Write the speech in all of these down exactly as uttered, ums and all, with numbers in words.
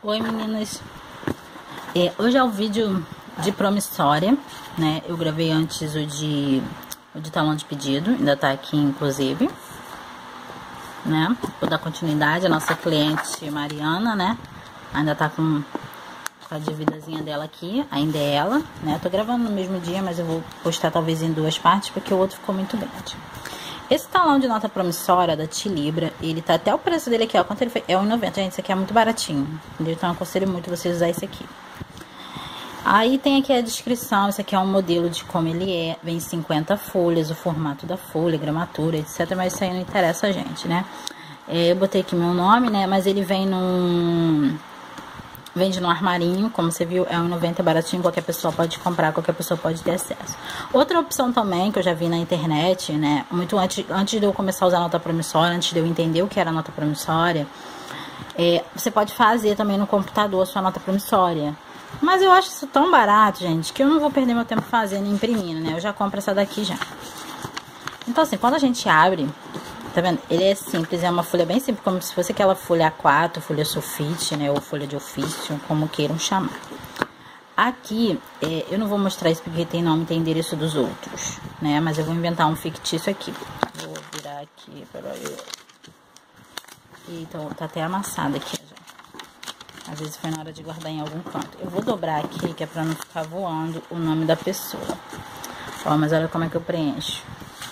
Oi meninas, é, hoje é o vídeo de promissória, né? Eu gravei antes o de, o de talão de pedido, ainda tá aqui inclusive, né? Vou dar continuidade, a nossa cliente Mariana, né? Ainda tá com, com a dívidazinha dela aqui, ainda é ela, né? Tô gravando no mesmo dia, mas eu vou postar talvez em duas partes, porque o outro ficou muito grande. Esse talão de nota promissória da Tilibra, ele tá até o preço dele aqui, ó. Quanto ele foi? É um real e noventa. Gente, isso aqui é muito baratinho, entendeu? Então eu aconselho muito vocês usar esse aqui. Aí tem aqui a descrição, esse aqui é um modelo de como ele é. Vem cinquenta folhas, o formato da folha, gramatura, etcétera. Mas isso aí não interessa a gente, né? É, eu botei aqui meu nome, né? Mas ele vem num... Vende no armarinho, como você viu, é um real e noventa, baratinho, qualquer pessoa pode comprar, qualquer pessoa pode ter acesso. Outra opção também, que eu já vi na internet, né, muito antes, antes de eu começar a usar nota promissória, antes de eu entender o que era nota promissória, é, você pode fazer também no computador a sua nota promissória. Mas eu acho isso tão barato, gente, que eu não vou perder meu tempo fazendo e imprimindo, né, eu já compro essa daqui já. Então assim, quando a gente abre... Tá vendo? Ele é simples, é uma folha bem simples, como se fosse aquela folha A quatro, folha sulfite, né? Ou folha de ofício, como queiram chamar. Aqui, é, eu não vou mostrar isso porque tem nome e tem endereço dos outros, né? Mas eu vou inventar um fictício aqui. Vou virar aqui, peraí. Então, tá até amassado aqui já. Às vezes foi na hora de guardar em algum canto. Eu vou dobrar aqui, que é pra não ficar voando o nome da pessoa. Ó, mas olha como é que eu preencho.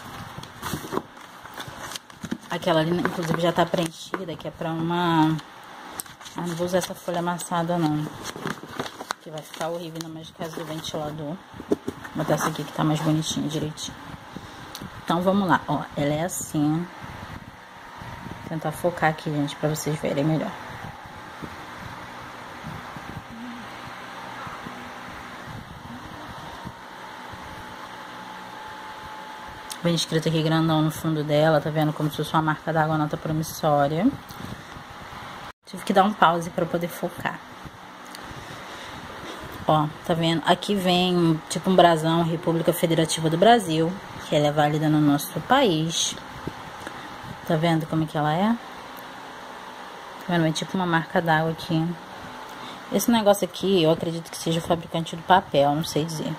Aquela ali, inclusive, já tá preenchida, que é pra uma... Ah, não vou usar essa folha amassada, não. Que vai ficar horrível, ainda mais no caso do ventilador. Vou botar essa aqui que tá mais bonitinha, direitinho. Então, vamos lá. Ó, ela é assim. Vou tentar focar aqui, gente, pra vocês verem melhor. Vem escrito aqui grandão no fundo dela, tá vendo? Como se fosse uma marca d'água, nota promissória. Tive que dar um pause pra poder focar. Ó, tá vendo? Aqui vem tipo um brasão, República Federativa do Brasil, que ela é válida no nosso país. Tá vendo como é que ela é? Tá vendo? É tipo uma marca d'água aqui. Esse negócio aqui, eu acredito que seja o fabricante do papel, não sei dizer.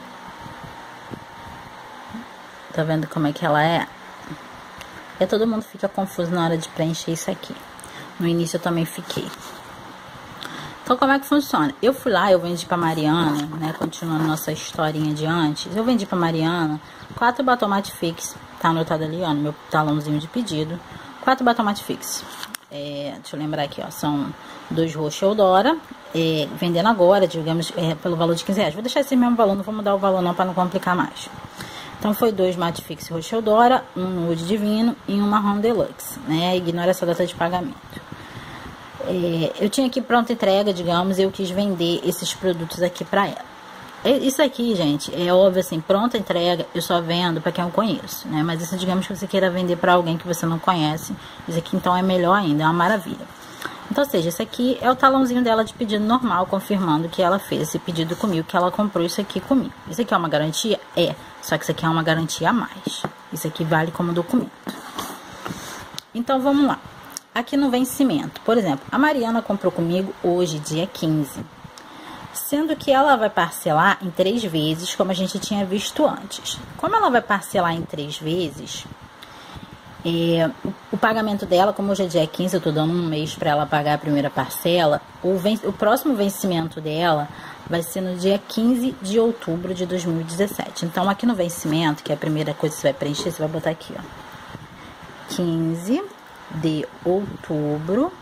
Tá vendo como é que ela é? E todo mundo fica confuso na hora de preencher isso aqui. No início eu também fiquei. Então como é que funciona? Eu fui lá, eu vendi pra Mariana, né? Continuando nossa historinha de antes. Eu vendi pra Mariana quatro batom mate fix. Tá anotado ali, ó, no meu talãozinho de pedido. Quatro batom mate fix. É, deixa eu lembrar aqui, ó. São dois roxo Eudora. É, vendendo agora, digamos, é, pelo valor de quinze reais. Vou deixar esse mesmo valor, não vou mudar o valor não, pra não complicar mais. Então, foi dois Mate Fix Roxo Eudora, um Nude Divino e um Marrom Deluxe, né? Ignora essa data de pagamento. É, eu tinha aqui pronta entrega, digamos, e eu quis vender esses produtos aqui pra ela. Isso aqui, gente, é óbvio assim, pronta entrega, eu só vendo pra quem eu conheço, né? Mas isso, digamos que você queira vender pra alguém que você não conhece, isso aqui então é melhor ainda, é uma maravilha. Então, ou seja, esse aqui é o talãozinho dela de pedido normal, confirmando que ela fez esse pedido comigo, que ela comprou isso aqui comigo. Isso aqui é uma garantia? É. Só que isso aqui é uma garantia a mais. Isso aqui vale como documento. Então, vamos lá. Aqui no vencimento, por exemplo, a Mariana comprou comigo hoje, dia quinze. Sendo que ela vai parcelar em três vezes, como a gente tinha visto antes. Como ela vai parcelar em três vezes... É, o, o pagamento dela, como hoje é dia quinze, eu tô dando um mês para ela pagar a primeira parcela. O, ven o próximo vencimento dela vai ser no dia quinze de outubro de dois mil e dezessete. Então, aqui no vencimento, que é a primeira coisa que você vai preencher, você vai botar aqui, ó. quinze de outubro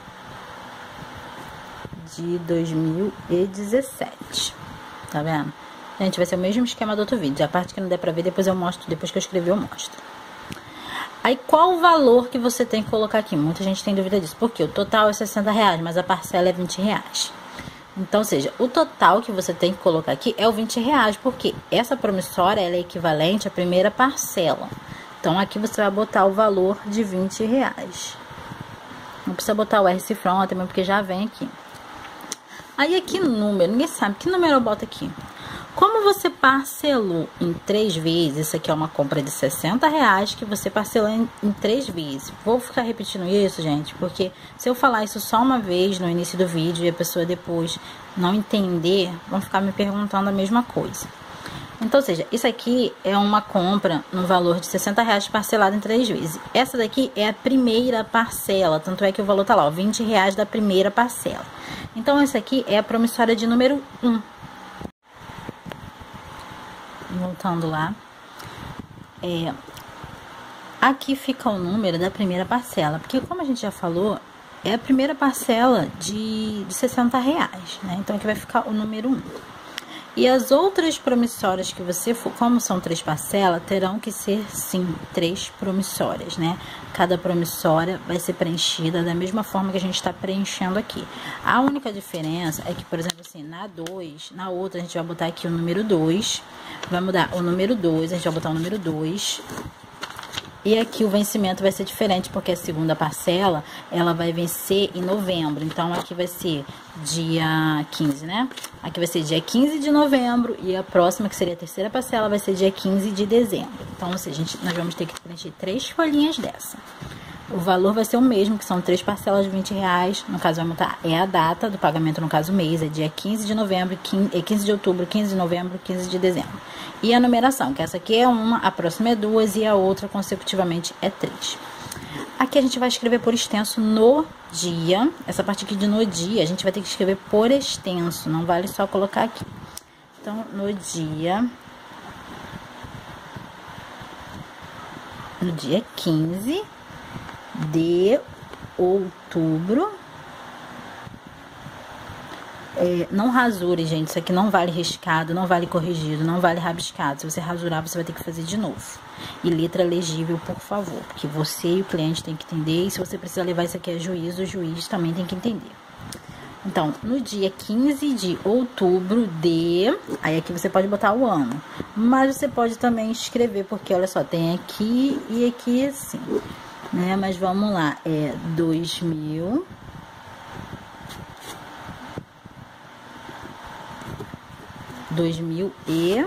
de dois mil e dezessete. Tá vendo? Gente, vai ser o mesmo esquema do outro vídeo. A parte que não der pra ver, depois eu mostro. Depois que eu escrever, eu mostro. Aí, qual o valor que você tem que colocar aqui? Muita gente tem dúvida disso. Porque o total é sessenta reais, mas a parcela é vinte reais. Então, ou seja, o total que você tem que colocar aqui é o vinte reais. Porque essa promissória, ela é equivalente à primeira parcela. Então, aqui você vai botar o valor de vinte reais. Não precisa botar o R cifrão também, porque já vem aqui. Aí, aqui no número, ninguém sabe. Que número eu boto aqui? Como você parcelou em três vezes, isso aqui é uma compra de sessenta reais que você parcelou em, em três vezes. Vou ficar repetindo isso, gente, porque se eu falar isso só uma vez no início do vídeo e a pessoa depois não entender, vão ficar me perguntando a mesma coisa. Então, ou seja, isso aqui é uma compra no valor de sessenta reais parcelado em três vezes. Essa daqui é a primeira parcela, tanto é que o valor tá lá, ó, vinte reais da primeira parcela. Então, essa aqui é a promissória de número um. Voltando lá, é, aqui fica o número da primeira parcela, porque como a gente já falou, é a primeira parcela de, de sessenta reais, né? Então aqui vai ficar o número um. E as outras promissórias que você for, como são três parcelas, terão que ser sim três promissórias, né? Cada promissória vai ser preenchida da mesma forma que a gente está preenchendo aqui. A única diferença é que, por exemplo, assim, na dois, na outra a gente vai botar aqui o número dois, vai mudar o número dois, a gente vai botar o número dois. E aqui o vencimento vai ser diferente, porque a segunda parcela, ela vai vencer em novembro. Então, aqui vai ser dia quinze, né? Aqui vai ser dia quinze de novembro e a próxima, que seria a terceira parcela, vai ser dia quinze de dezembro. Então, ou seja, a gente, nós vamos ter que preencher três folhinhas dessa. O valor vai ser o mesmo, que são três parcelas de vinte reais. No caso, vai mudar, é a data do pagamento, no caso, o mês. É dia quinze de novembro, quinze de outubro, quinze de novembro, quinze de dezembro. E a numeração, que essa aqui é uma, a próxima é duas e a outra, consecutivamente, é três. Aqui a gente vai escrever por extenso no dia. Essa parte aqui de no dia, a gente vai ter que escrever por extenso. Não vale só colocar aqui. Então, no dia... No dia quinze... de outubro. É, não rasure, gente. Isso aqui não vale riscado, não vale corrigido, não vale rabiscado. Se você rasurar, você vai ter que fazer de novo. E letra legível, por favor, porque você e o cliente tem que entender. E se você precisa levar isso aqui a juízo, o juiz também tem que entender. Então, no dia quinze de outubro de... Aí aqui você pode botar o ano. Mas você pode também escrever, porque olha só, tem aqui e aqui assim, né? Mas vamos lá, é dois mil... dois mil e...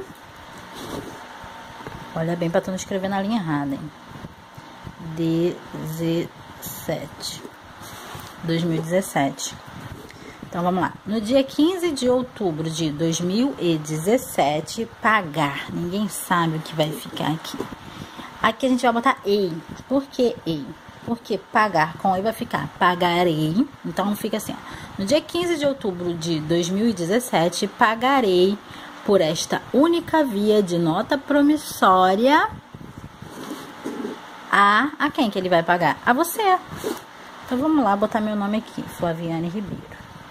Olha bem pra tu não escrever na linha errada, hein? dezessete. dois mil e dezessete. Então, vamos lá. No dia quinze de outubro de dois mil e dezessete, pagar. Ninguém sabe o que vai ficar aqui. Aqui a gente vai botar EI. Por que EI? Porque pagar com EI vai ficar pagarei. Então, fica assim, ó. No dia quinze de outubro de dois mil e dezessete, pagarei por esta única via de nota promissória a... A quem que ele vai pagar? A você. Então, vamos lá botar meu nome aqui. Flaviane Ribeiro.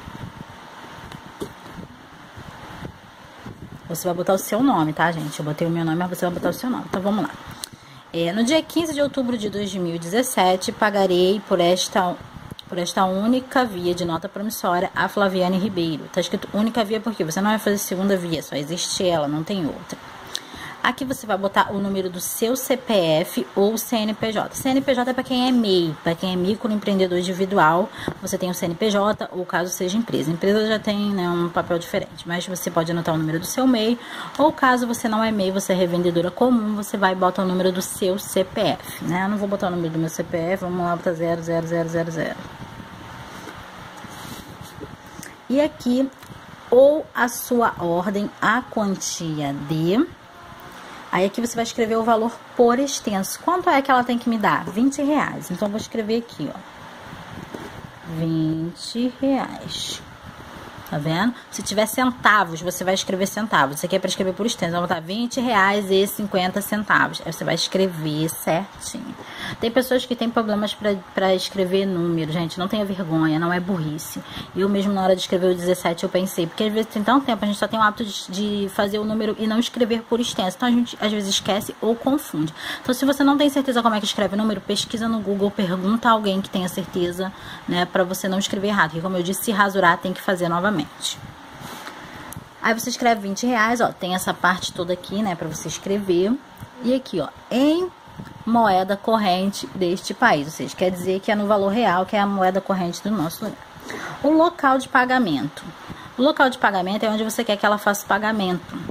Você vai botar o seu nome, tá, gente? Eu botei o meu nome, mas você vai botar o seu nome. Então, vamos lá. É, no dia quinze de outubro de dois mil e dezessete, pagarei por esta, por esta única via de nota promissória a Flaviane Ribeiro. Tá escrito única via porque você não vai fazer segunda via, só existe ela, não tem outra. Aqui você vai botar o número do seu C P F ou C N P J. C N P J é para quem é M E I, para quem é microempreendedor individual, você tem o C N P J ou caso seja empresa. Empresa já tem, né, um papel diferente, mas você pode anotar o número do seu M E I ou caso você não é M E I, você é revendedora comum, você vai botar o número do seu C P F, né? Eu não vou botar o número do meu C P F, vamos lá botar zero zero zero zero zero. E aqui, ou a sua ordem, a quantia de... Aí aqui você vai escrever o valor por extenso. Quanto é que ela tem que me dar? vinte reais. Então, eu vou escrever aqui, ó. vinte reais. Tá vendo? Se tiver centavos, você vai escrever centavos. Isso aqui é para escrever por extenso. Então, vou botar vinte reais e cinquenta centavos. Aí você vai escrever certinho. Tem pessoas que têm problemas para escrever número, gente. Não tenha vergonha, não é burrice. Eu mesmo, na hora de escrever o dezessete, eu pensei. Porque às vezes tem tanto tempo, a gente só tem o hábito de, de fazer o número e não escrever por extenso. Então, a gente às vezes esquece ou confunde. Então, se você não tem certeza como é que escreve o número, pesquisa no Google, pergunta a alguém que tenha certeza, né? Para você não escrever errado. Porque, como eu disse, se rasurar, tem que fazer novamente. Aí você escreve vinte reais, ó, tem essa parte toda aqui, né, pra você escrever. E aqui, ó, em moeda corrente deste país, ou seja, quer dizer que é no valor real, que é a moeda corrente do nosso lugar. O local de pagamento. O local de pagamento é onde você quer que ela faça o pagamento.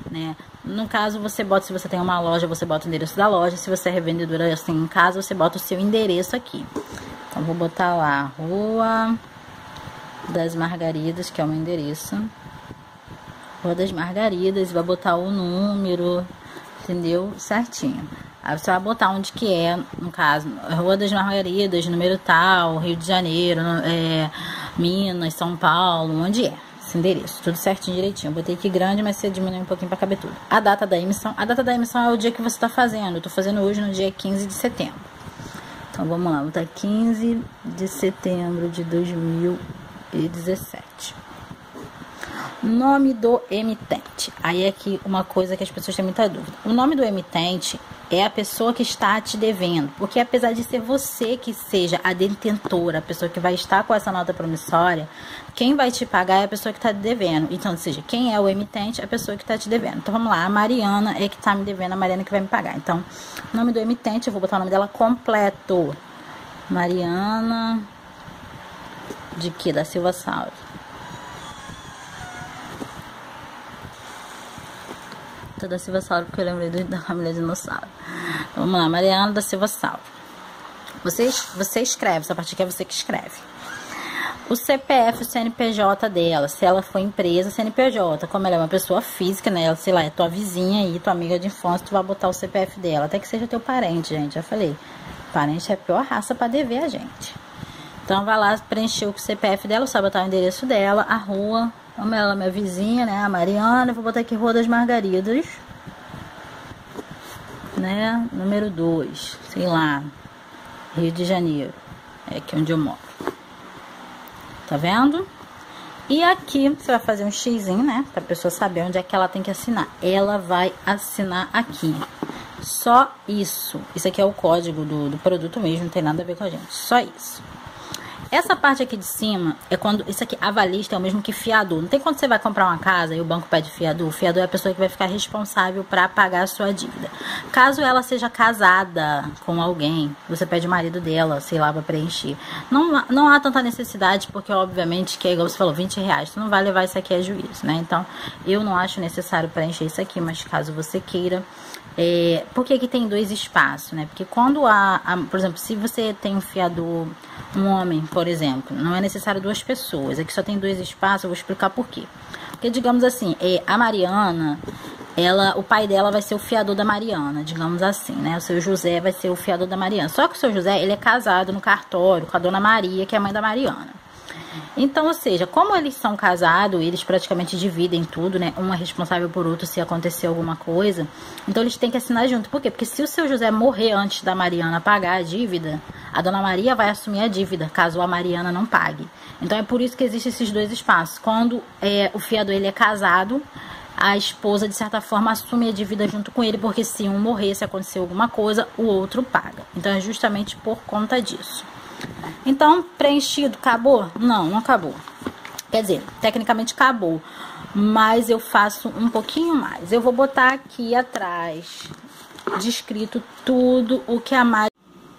né? No caso, você bota, se você tem uma loja, você bota o endereço da loja. Se você é revendedora assim em casa, você bota o seu endereço aqui. Então, vou botar lá, Rua das Margaridas, que é o meu endereço. Rua das Margaridas, vai botar o número, entendeu? Certinho. Aí você vai botar onde que é, no caso, Rua das Margaridas, número tal, Rio de Janeiro, é, Minas, São Paulo, onde é. Esse endereço, tudo certinho, direitinho. Eu botei aqui grande, mas você diminui um pouquinho pra caber tudo. A data da emissão, a data da emissão é o dia que você tá fazendo. Eu tô fazendo hoje no dia quinze de setembro. Então, vamos lá, vou botar quinze de setembro de dois mil e dezessete. Nome do emitente. Aí aqui uma coisa que as pessoas têm muita dúvida. O nome do emitente é a pessoa que está te devendo, porque apesar de ser você que seja a detentora, a pessoa que vai estar com essa nota promissória, quem vai te pagar é a pessoa que está te devendo. Então, ou seja, quem é o emitente é a pessoa que está te devendo. Então, vamos lá, a Mariana é que está me devendo, a Mariana que vai me pagar. Então, nome do emitente, eu vou botar o nome dela completo. Mariana de que? Da Silva Salve. Da Silva Salve, porque eu lembrei do, da família Dinossauro. Então, vamos lá, Mariana da Silva Salve. Você, você escreve, essa parte aqui é você que escreve. O C P F, o C N P J dela, se ela for empresa, C N P J. Como ela é uma pessoa física, né? Ela, sei lá, é tua vizinha aí, tua amiga de infância, tu vai botar o C P F dela. Até que seja teu parente, gente, já falei. Parente é a pior raça pra dever a gente. Então, vai lá preencher o C P F dela, você vai botar o endereço dela, a rua. Como ela é minha vizinha, né? A Mariana. Eu vou botar aqui Rua das Margaridas. Né? Número dois. Sei lá. Rio de Janeiro. É aqui onde eu moro. Tá vendo? E aqui você vai fazer um xizinho, né? Pra pessoa saber onde é que ela tem que assinar. Ela vai assinar aqui. Só isso. Isso aqui é o código do, do produto mesmo. Não tem nada a ver com a gente. Só isso. Essa parte aqui de cima é quando... Isso aqui, avalista, é o mesmo que fiador. Não tem quando você vai comprar uma casa e o banco pede fiador. O fiador é a pessoa que vai ficar responsável para pagar a sua dívida. Caso ela seja casada com alguém, você pede o marido dela, sei lá, para preencher. Não, não há tanta necessidade, porque obviamente, que é igual você falou, vinte reais. Tu não vai levar isso aqui a juízo, né? Então, eu não acho necessário preencher isso aqui, mas caso você queira... É, por que que tem dois espaços, né? Porque quando há, há, por exemplo, se você tem um fiador, um homem, por exemplo, não é necessário duas pessoas, aqui só tem dois espaços, eu vou explicar por quê. Porque, digamos assim, é, a Mariana, ela, o pai dela vai ser o fiador da Mariana, digamos assim, né? O seu José vai ser o fiador da Mariana. Só que o seu José, ele é casado no cartório com a dona Maria, que é a mãe da Mariana. Então, ou seja, como eles são casados, eles praticamente dividem tudo, né? Um é responsável por outro se acontecer alguma coisa. Então, eles têm que assinar junto. Por quê? Porque se o seu José morrer antes da Mariana pagar a dívida, a dona Maria vai assumir a dívida, caso a Mariana não pague. Então, é por isso que existem esses dois espaços. Quando é, o fiador ele é casado, a esposa, de certa forma, assume a dívida junto com ele, porque se um morrer, se acontecer alguma coisa, o outro paga. Então, é justamente por conta disso. Então, preenchido, acabou? Não, não acabou. Quer dizer, tecnicamente acabou. Mas eu faço um pouquinho mais. Eu vou botar aqui atrás, descrito tudo o que a Mari...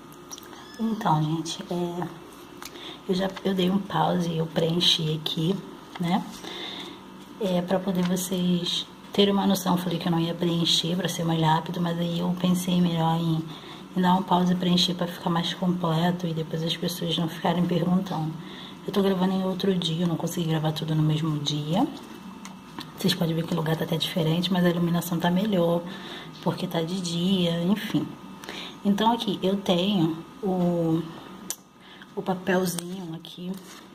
Então, gente, é... eu já eu dei um pause e eu preenchi aqui, né? É, pra poder vocês terem uma noção. Eu falei que eu não ia preencher pra ser mais rápido, mas aí eu pensei melhor em... e dar um pause e preencher para ficar mais completo e depois as pessoas não ficarem perguntando. Eu tô gravando em outro dia, eu não consegui gravar tudo no mesmo dia. Vocês podem ver que o lugar tá até diferente, mas a iluminação tá melhor, porque tá de dia, enfim. Então aqui eu tenho o, o papelzinho aqui,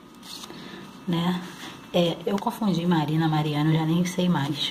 né? É, eu confundi Marina, Mariana, eu já nem sei mais.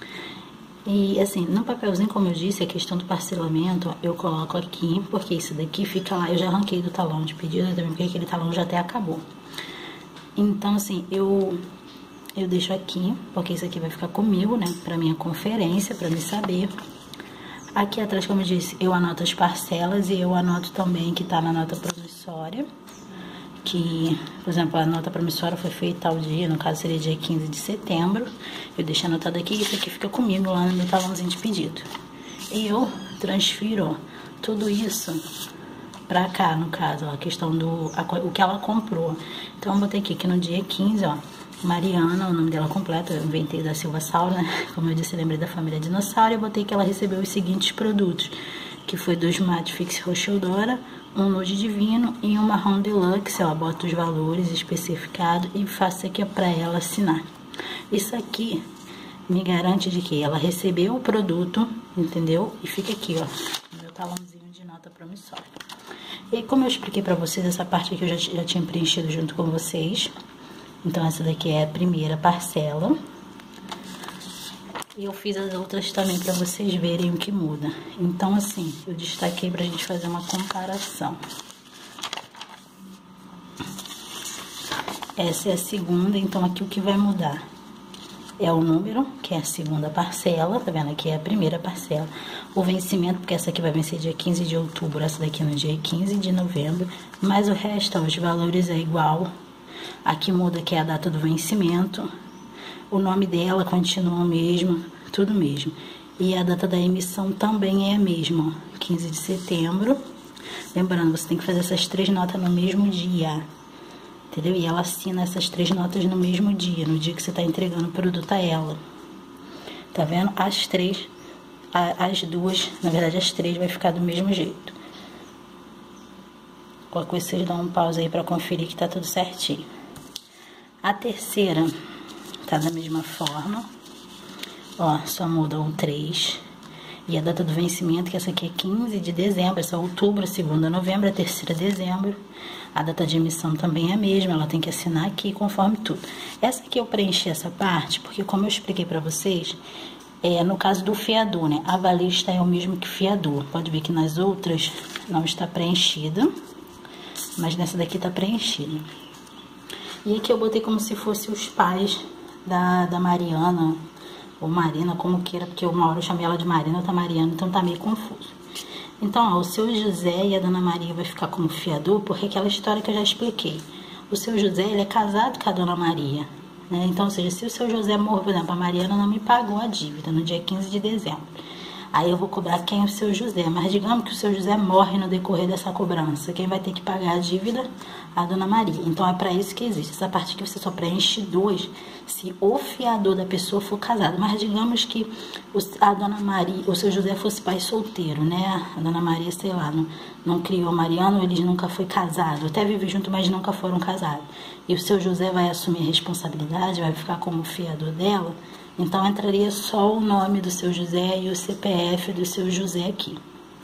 E assim, no papelzinho, como eu disse, a questão do parcelamento, eu coloco aqui, porque isso daqui fica lá, eu já arranquei do talão de pedido também, porque aquele talão já até acabou. Então, assim, eu, eu deixo aqui, porque isso aqui vai ficar comigo, né, pra minha conferência, pra me saber. Aqui atrás, como eu disse, eu anoto as parcelas e eu anoto também que tá na nota promissória. Que, por exemplo, a nota promissória foi feita tal dia, no caso seria dia quinze de setembro. Eu deixo anotado aqui, isso aqui fica comigo lá no meu talãozinho de pedido. E eu transfiro, ó, tudo isso pra cá, no caso, ó, a questão do a, o que ela comprou. Então eu botei aqui que no dia quinze, ó, Mariana, o nome dela completo, eu inventei da Silva Sauro, né? Como eu disse, eu lembrei da família Dinossauro. Eu botei que ela recebeu os seguintes produtos, que foi dois Matte Fix Roxa Eudora, um Nude Divino e um Marrom Deluxe. Ela bota os valores especificados e faço aqui para ela assinar. Isso aqui me garante de que ela recebeu o produto, entendeu? E fica aqui, ó, meu talãozinho de nota promissória. E como eu expliquei pra vocês, essa parte aqui eu já, já tinha preenchido junto com vocês. Então, essa daqui é a primeira parcela. E eu fiz as outras também pra vocês verem o que muda. Então, assim, eu destaquei pra gente fazer uma comparação. Essa é a segunda, então aqui o que vai mudar é o número, que é a segunda parcela, tá vendo? Aqui é a primeira parcela. O vencimento, porque essa aqui vai vencer dia quinze de outubro, essa daqui no dia quinze de novembro. Mas o resto, ó, os valores é igual. Aqui muda que é a data do vencimento. O nome dela continua o mesmo, tudo mesmo. E a data da emissão também é a mesma, ó, quinze de setembro. Lembrando, você tem que fazer essas três notas no mesmo dia. Entendeu? E ela assina essas três notas no mesmo dia, no dia que você tá entregando o produto a ela. Tá vendo? As três, a, as duas, na verdade as três vai ficar do mesmo jeito. Qualquer coisa vocês dão um pause aí pra conferir que tá tudo certinho. A terceira tá da mesma forma. Ó, só muda o três. E a data do vencimento, que essa aqui é quinze de dezembro, essa é outubro, a segunda novembro, a terceira dezembro. A data de emissão também é a mesma, ela tem que assinar aqui conforme tudo. Essa aqui eu preenchi essa parte, porque como eu expliquei pra vocês, é, no caso do fiador, né, a avalista é o mesmo que fiador. Pode ver que nas outras não está preenchida, mas nessa daqui tá preenchida. E aqui eu botei como se fosse os pais da, da Mariana, ou Marina, como queira, porque uma hora eu chamei ela de Marina, outra Mariana, então tá meio confuso. Então, ó, o seu José e a Dona Maria vai ficar como fiador, porque é aquela história que eu já expliquei. O seu José, ele é casado com a Dona Maria, né? Então, ou seja, se o seu José morrer, por exemplo, a Mariana não me pagou a dívida no dia quinze de dezembro. Aí eu vou cobrar quem é o seu José, mas digamos que o seu José morre no decorrer dessa cobrança. Quem vai ter que pagar a dívida? A Dona Maria. Então, é para isso que existe. Essa parte que você só preenche dois, se o fiador da pessoa for casado. Mas digamos que a Dona Maria, o seu José fosse pai solteiro, né? A Dona Maria, sei lá, não, não criou Mariano, eles nunca foi casado. Até vive junto, mas nunca foram casados. E o seu José vai assumir a responsabilidade, vai ficar como fiador dela. Então, entraria só o nome do seu José e o C P F do seu José aqui.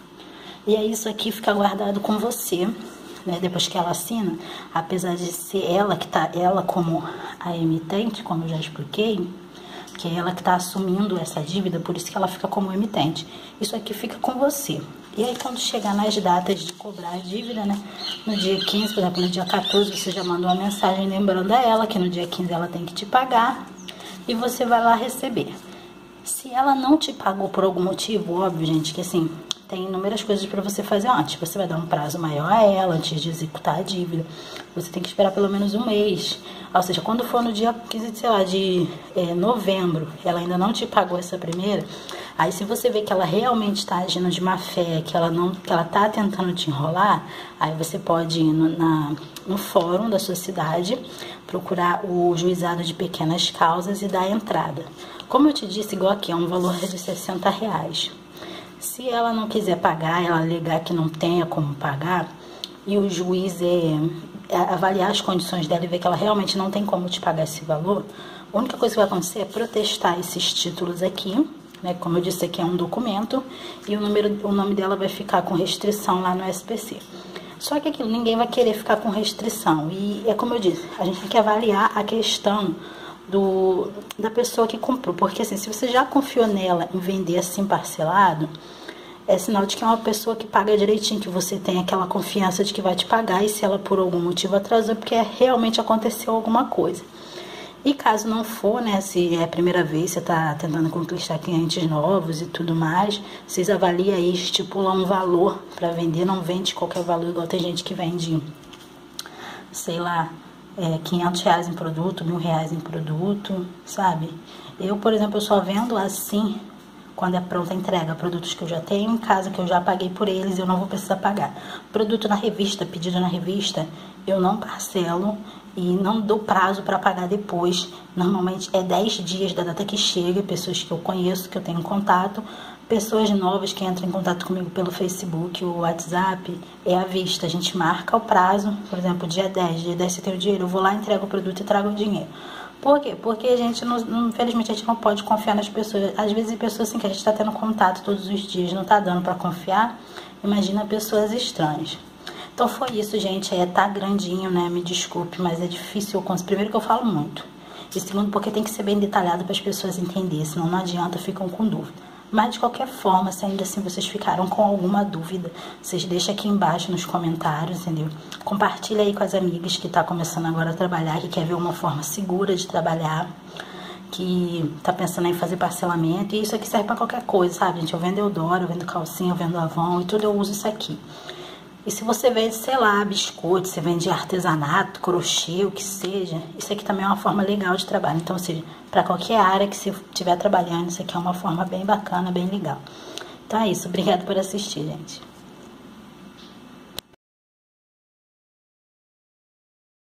E aí, isso aqui fica guardado com você, né? Depois que ela assina, apesar de ser ela que tá, ela como a emitente, como eu já expliquei, que é ela que tá assumindo essa dívida, por isso que ela fica como emitente. Isso aqui fica com você. E aí, quando chegar nas datas de cobrar a dívida, né? No dia quinze, por exemplo, no dia quatorze, você já mandou uma mensagem lembrando a ela que no dia quinze ela tem que te pagar. E você vai lá receber. Se ela não te pagou por algum motivo, óbvio, gente, que assim, tem inúmeras coisas para você fazer antes. Você vai dar um prazo maior a ela antes de executar a dívida. Você tem que esperar pelo menos um mês. Ou seja, quando for no dia quinze, sei lá, de é, novembro, ela ainda não te pagou essa primeira, aí se você vê que ela realmente está agindo de má fé, que ela não, que ela tá tentando te enrolar, aí você pode ir no, na, no fórum da sua cidade, procurar o juizado de pequenas causas e dar a entrada. Como eu te disse, igual aqui, é um valor de sessenta reais. Se ela não quiser pagar, ela alegar que não tenha como pagar, e o juiz é, é avaliar as condições dela e ver que ela realmente não tem como te pagar esse valor, a única coisa que vai acontecer é protestar esses títulos aqui, né? Como eu disse, aqui é um documento, e o, número, o nome dela vai ficar com restrição lá no S P C. Só que aquilo, ninguém vai querer ficar com restrição. E é como eu disse, a gente tem que avaliar a questão do, da pessoa que comprou. Porque assim, se você já confiou nela em vender assim parcelado, é sinal de que é uma pessoa que paga direitinho, que você tem aquela confiança de que vai te pagar. E se ela por algum motivo atrasou, é porque realmente aconteceu alguma coisa. E caso não for, né, se é a primeira vez, você tá tentando conquistar clientes novos e tudo mais, vocês avaliam aí, estipulam um valor para vender, não vende qualquer valor, igual tem gente que vende, sei lá, é, quinhentos reais em produto, mil reais em produto, sabe? Eu, por exemplo, eu só vendo assim, quando é pronta a entrega, produtos que eu já tenho em casa, que eu já paguei por eles, eu não vou precisar pagar. Produto na revista, pedido na revista, eu não parcelo, e não dou prazo para pagar depois. Normalmente é dez dias da data que chega, pessoas que eu conheço, que eu tenho contato, pessoas novas que entram em contato comigo pelo Facebook, o WhatsApp, é à vista. A gente marca o prazo, por exemplo, dia dez, dia dez você tem o dinheiro, eu vou lá, entrego o produto e trago o dinheiro. Por quê? Porque a gente, não, infelizmente, a gente não pode confiar nas pessoas. Às vezes, pessoas assim que a gente está tendo contato todos os dias, não está dando para confiar, imagina pessoas estranhas. Então foi isso, gente. É, tá grandinho, né? Me desculpe, mas é difícil. Eu, primeiro que eu falo muito. E segundo, porque tem que ser bem detalhado para as pessoas entenderem, senão não adianta, ficam com dúvida. Mas de qualquer forma, se ainda assim vocês ficaram com alguma dúvida, vocês deixam aqui embaixo nos comentários, entendeu? Compartilha aí com as amigas que tá começando agora a trabalhar, que quer ver uma forma segura de trabalhar, que tá pensando em fazer parcelamento. E isso aqui serve para qualquer coisa, sabe, gente? Eu vendo Eudoro, eu vendo calcinha, eu vendo Avon e tudo eu uso isso aqui. E se você vende, sei lá, biscoito, você vende artesanato, crochê, o que seja, isso aqui também é uma forma legal de trabalho. Então, ou seja, para qualquer área que você estiver trabalhando, isso aqui é uma forma bem bacana, bem legal. Então é isso, obrigada por assistir, gente.